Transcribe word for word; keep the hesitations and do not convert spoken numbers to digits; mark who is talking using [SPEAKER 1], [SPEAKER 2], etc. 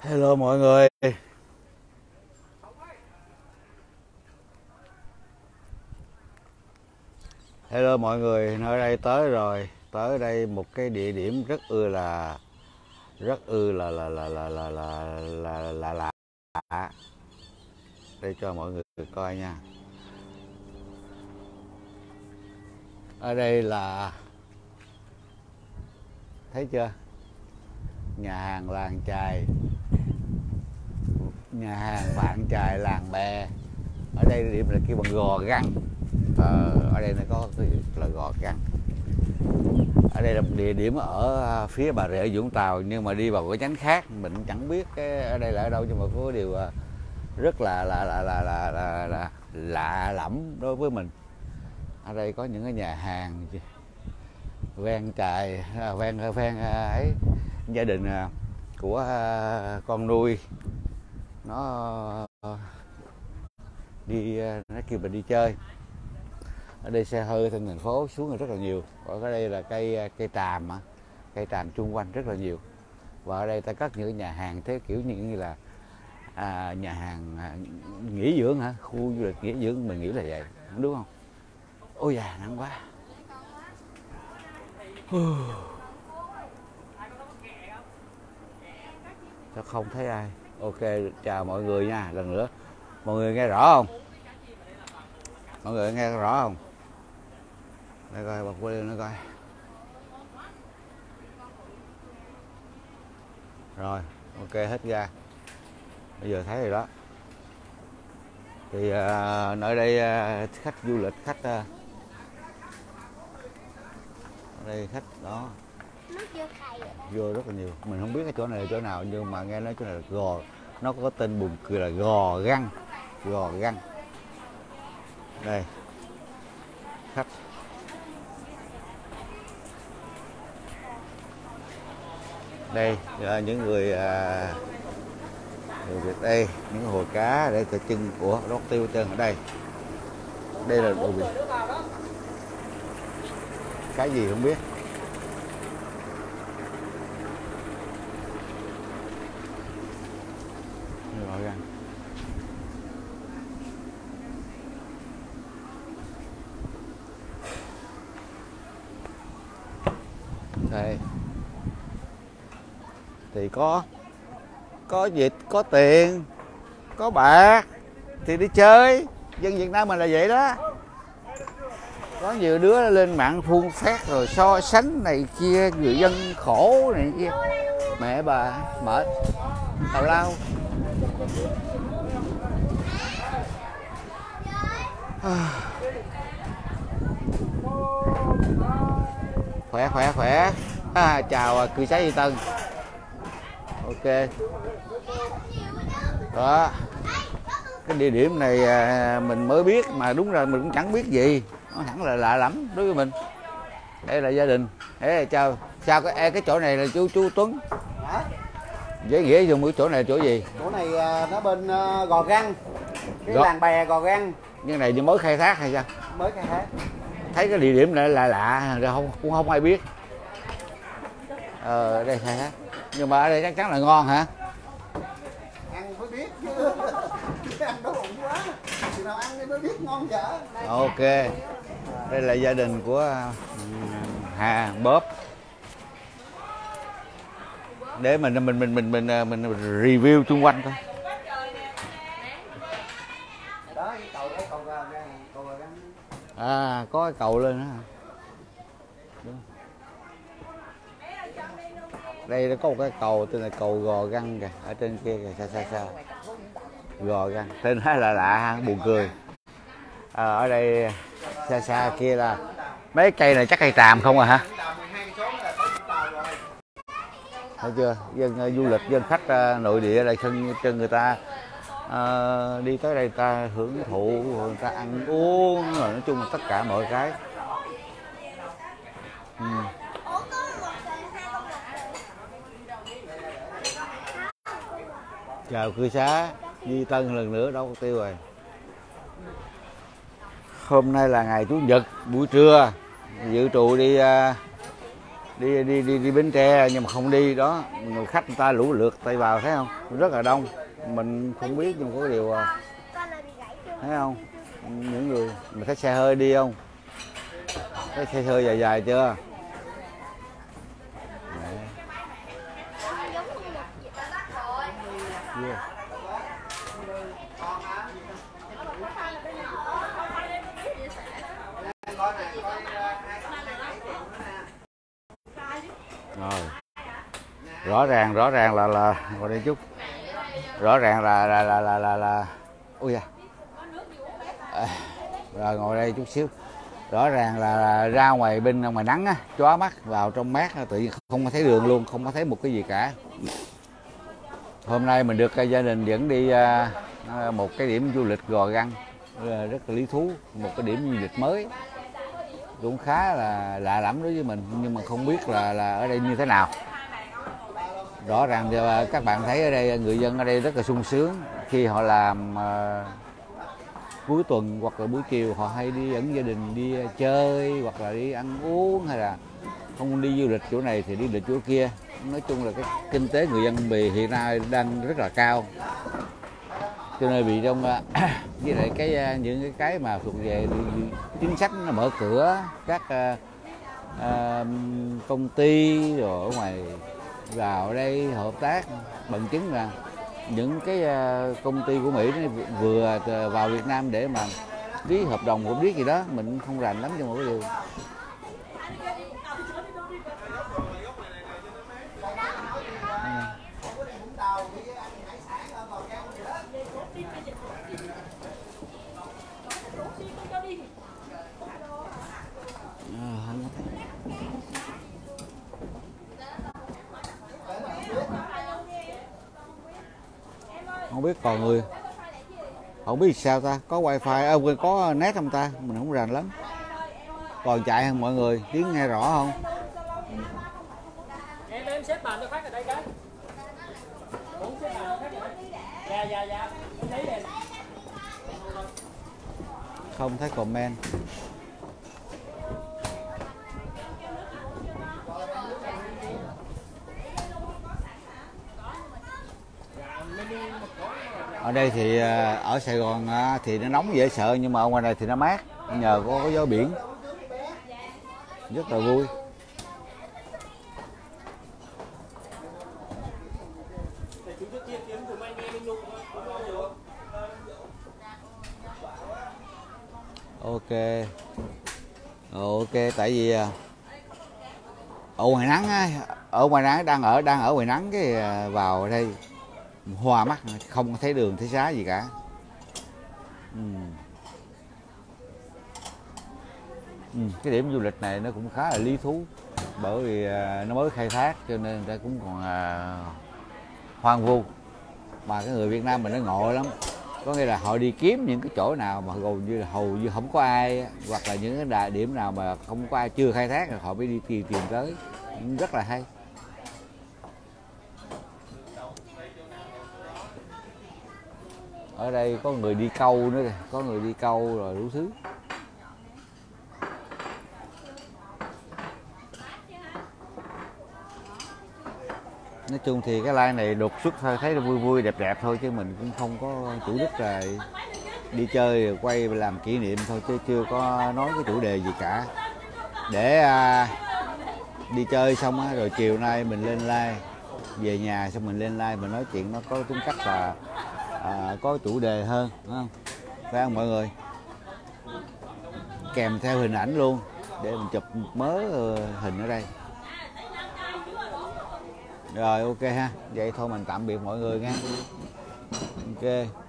[SPEAKER 1] Hello mọi người. Hello mọi người, nơi đây tới rồi. Tới đây một cái địa điểm rất ư là rất ư là là là là là là là là lạ. Để cho mọi người coi nha. Ở đây là, thấy chưa? Nhà hàng làng chài. Nhà hàng vạn chài làng bè. Ở đây điểm là kêu bằng gò găng. Ờ, ở đây nó có cái là gò găng. Ở đây là một địa điểm ở phía Bà Rịa Vũng Tàu, nhưng mà đi vào cái nhánh khác mình chẳng biết cái ở đây là ở đâu, nhưng mà có điều rất là là là là là, là, là lạ lẫm đối với mình. Ở đây có những cái nhà hàng ven chài, ven ven ấy, gia đình của con nuôi nó đi, nó kêu mình đi chơi. Ở đây xe hơi trên thành phố xuống rất là nhiều. Ở đây là cây cây tràm, cây tràm chung quanh rất là nhiều. Và ở đây ta cất những nhà hàng thế kiểu như là à, nhà hàng à, nghỉ dưỡng hả, khu du lịch nghỉ dưỡng, mình nghĩ là vậy, đúng không? Ôi da, nắng quá. Sao không thấy ai? Ok, chào mọi người nha, lần nữa. Mọi người nghe rõ không? Mọi người nghe rõ không? Đây coi, bật qua nó coi. Rồi, ok, hết ra. Bây giờ thấy rồi đó. Thì uh, nơi đây uh, khách du lịch, khách uh, ở đây khách đó vô rất là nhiều. Mình không biết cái chỗ này là chỗ nào, nhưng mà nghe nói chỗ này là gò, nó có tên buồn cười là gò găng, gò găng. Đây khách, đây là những người à, người Việt đây, những hồ cá để cờ chân của đốt tiêu chân ở đây. Đây là đồ Việt, cái gì không biết. Rồi ra đây thì có có dịch, có tiền, có bạc thì đi chơi. Dân Việt Nam mình là vậy đó. Có nhiều đứa lên mạng phun phát rồi so sánh này kia, người dân khổ này kia. Mẹ bà mệt tào lao. Khỏe khỏe khỏe. À, chào cư xá Duy Tân. Ok đó, cái địa điểm này mình mới biết, mà đúng ra mình cũng chẳng biết gì, nó hẳn là lạ lắm đối với mình. Đây là gia đình. Ê, chào chào cái cái chỗ này là chú chú Tuấn. Hả? Dễ nghĩa dùng cái chỗ này là chỗ gì?
[SPEAKER 2] Chỗ này nó bên uh, Gò Găng, cái
[SPEAKER 1] Gò...
[SPEAKER 2] làng bè Gò Găng.
[SPEAKER 1] Nhưng này như mới khai thác hay sao?
[SPEAKER 2] Mới khai thác.
[SPEAKER 1] Thấy cái địa điểm này là lạ, không cũng không ai biết. Ờ, đây khai thác, nhưng mà ở đây chắc chắn là ngon hả?
[SPEAKER 2] Ăn mới biết chứ. Ăn đói bụng quá. Thì nào ăn mới biết ngon dở.
[SPEAKER 1] Ok. Đây là gia đình của Hà Bóp. Để mình mình mình mình mình mình, mình review xung quanh thôi.
[SPEAKER 2] Đó, cái cầu đó, cầu Gò Găng.
[SPEAKER 1] À, có cái cầu lên đó. Đây nó có một cái cầu tên là cầu Gò Găng kìa, ở trên kia kìa, xa xa xa. Gò Găng, tên hay là lạ ha, buồn cười. À, ở đây xa xa kia là mấy cây này chắc cây tràm không à hả? Thấy chưa? Dân du lịch, dân khách nội địa là chân chân người ta uh, đi tới đây ta hưởng thụ, người ta ăn uống, rồi nói chung là tất cả mọi cái. Ừ. Chào cư xá Duy Tân lần nữa, đâu có tiêu rồi. Hôm nay là ngày Chủ nhật buổi trưa, dự trù đi đi đi đi đi Bến Tre nhưng mà không đi đó, người khách người ta lũ lượt tay vào thấy không, rất là đông, mình không biết nhưng có điều thấy không, những người mình thấy xe hơi đi không, thấy xe hơi dài dài chưa. Yeah. Rồi rõ ràng rõ ràng là là ngồi đây chút, rõ ràng là là là là là, là... ui da. À, rồi ngồi đây chút xíu, rõ ràng là, là ra ngoài bên ngoài nắng á, chóa mắt, vào trong mát tự nhiên không có thấy đường luôn, không có thấy một cái gì cả. Hôm nay mình được gia đình dẫn đi uh, một cái điểm du lịch Gò Găng rất là lý thú, một cái điểm du lịch mới cũng khá là lạ lẫm đối với mình, nhưng mà không biết là là ở đây như thế nào. Rõ ràng thì các bạn thấy ở đây người dân ở đây rất là sung sướng khi họ làm uh, cuối tuần hoặc là buổi chiều họ hay đi dẫn gia đình đi chơi hoặc là đi ăn uống, hay là không đi du lịch chỗ này thì đi lịch chỗ kia. Nói chung là cái kinh tế người dân Bì hiện nay đang rất là cao, cho nên bị trong với lại cái những cái cái mà thuộc về chính sách nó mở cửa các uh, uh, công ty rồi ở ngoài vào ở đây hợp tác, bằng chứng là những cái uh, công ty của Mỹ vừa vào Việt Nam để mà ký hợp đồng cũng biết gì đó, mình không rành lắm, nhưng mà cái điều không biết còn người không biết sao ta, có wifi à, có net không ta, mình không rành lắm. Còn chạy không mọi người, tiếng nghe rõ không?
[SPEAKER 3] Em em xếp bàn cho khách ở đây cái. Bốn xếp bàn khách ở đây. Dạ dạ dạ. Em thấy đây.
[SPEAKER 1] Không thấy comment. Ở đây thì ở Sài Gòn thì nó nóng dễ sợ, nhưng mà ở ngoài này thì nó mát, nhờ có, có gió biển, rất là vui. Ok, ok, tại vì ở ngoài nắng á, ở ngoài nắng đang ở đang ở ngoài nắng cái vào đây hoa mắt, không thấy đường thấy xá gì cả. Ừ. Ừ, cái điểm du lịch này nó cũng khá là lý thú, bởi vì nó mới khai thác cho nên người ta cũng còn uh, hoang vu, mà cái người Việt Nam mình nó ngộ lắm, có nghĩa là họ đi kiếm những cái chỗ nào mà gần như là hầu như không có ai, hoặc là những cái đại điểm nào mà không có ai chưa khai thác rồi họ mới đi tìm tìm tới, rất là hay. Ở đây có người đi câu nữa kìa, có người đi câu rồi đủ thứ. Nói chung thì cái like này đột xuất thôi, thấy vui vui đẹp đẹp thôi, chứ mình cũng không có chủ đích là đi chơi rồi quay làm kỷ niệm thôi, chứ chưa có nói cái chủ đề gì cả. Để à, đi chơi xong á, rồi chiều nay mình lên like, về nhà xong mình lên like mình nói chuyện nó có tính cách là à, có chủ đề hơn, đúng không? Phải không mọi người? Kèm theo hình ảnh luôn để mình chụp một mớ hình ở đây. Rồi ok ha, vậy thôi mình tạm biệt mọi người nha. Ok.